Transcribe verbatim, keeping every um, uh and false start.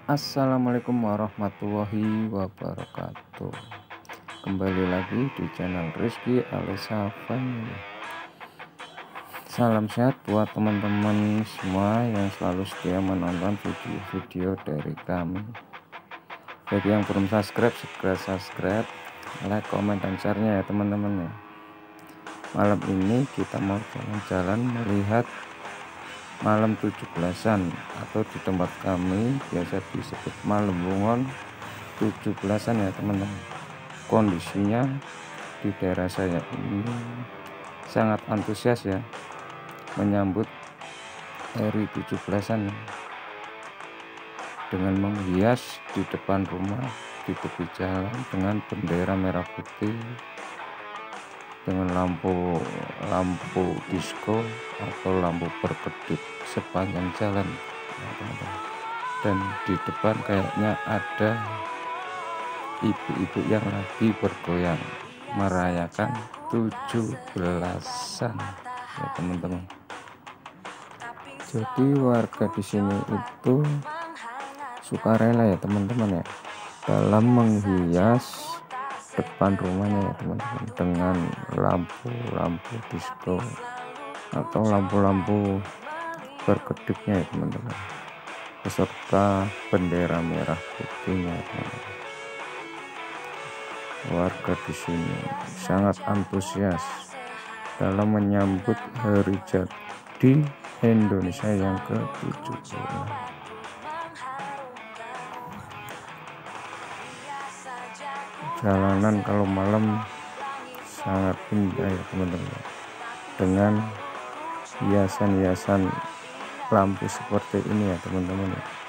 Assalamualaikum warahmatullahi wabarakatuh. Kembali lagi di channel Rizky Alisa Family. Salam sehat buat teman-teman semua yang selalu setia menonton video-video dari kami. Bagi yang belum subscribe, segera subscribe, like, komen, dan share-nya ya teman-teman ya. Malam ini kita mau jalan-jalan melihat malam tujuh belasan atau di tempat kami biasa disebut malam bungon tujuh belasan ya teman-teman. Kondisinya di daerah saya ini sangat antusias ya menyambut hari tujuh belasan dengan menghias di depan rumah, di tepi jalan dengan bendera merah putih, dengan lampu lampu disco atau lampu berkedip sepanjang jalan ya, teman-teman. Dan di depan kayaknya ada ibu-ibu yang lagi bergoyang merayakan tujuh belasan ya teman-teman. Jadi warga di sini itu sukarela ya teman-teman ya dalam menghias depan rumahnya ya teman-teman dengan lampu-lampu disco atau lampu-lampu berkedipnya ya teman-teman, beserta bendera merah putihnya ya teman-teman. Warga di sini sangat antusias dalam menyambut hari jadi Indonesia yang ke tujuh puluh enam. Jalanan kalau malam sangat indah ya teman-teman, dengan hiasan-hiasan lampu seperti ini ya teman-teman ya.